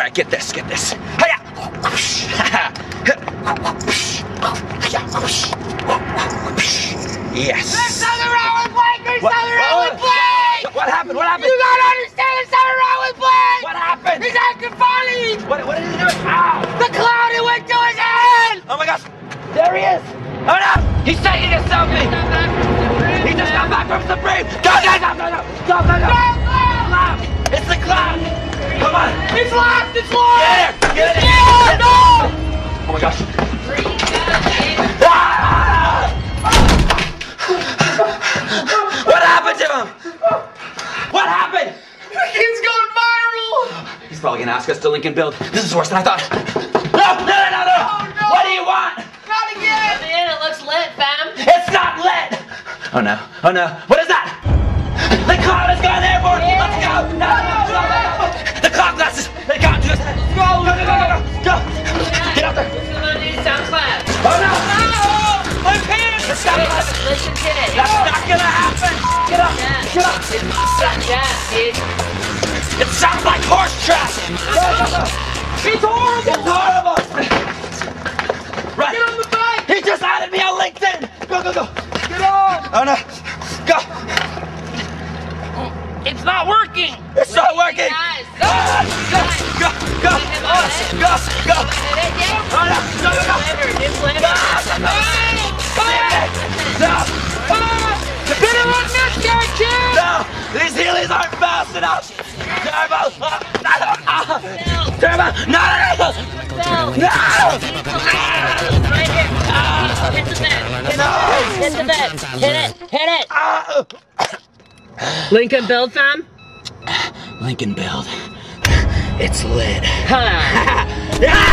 right, get this. Hiya! Yes. There's something wrong with Blake! There's something wrong with Blake! What happened? What happened? You gotta understand there's something wrong with Blake! What happened? He's acting funny! What did he do? Ow! The cloud, it went to his head! Oh my gosh! There he is! Oh no! He's taking a selfie! He just got back from Supreme! Go! Cloud! It's the cloud! Come on! It's locked! It's locked! Get in! Yeah, no! Oh my gosh! What happened to him? What happened? He's going viral! He's probably gonna ask us to link and build. This is worse than I thought. No! Oh, no. What do you want? Not again! Man, it looks lit, fam. It's not lit! Oh no. What is that? The cloud is going airborne! Yeah. Let's go! No! The cloud glasses! They got to us! Go! Get up there! What's going on these sound claps? Oh no! My pants! The sound glasses! Listen to it. That's not gonna happen! Get up! Yeah, dude. It sounds like horse trash! It's horrible! Right! Get on the bike! He just added me on LinkedIn! Go! Get on! Oh no! Go! It's not working. It's not working! Guys. Go! Hit it, yeah. Oh no! It's lever. No! Better run this guy, kid! No! These Heelys aren't fast enough! Turbo! Turbo! No! Right here. Hit the bed. Hit it. Lincoln build, fam? Lincoln build. It's lit. Huh.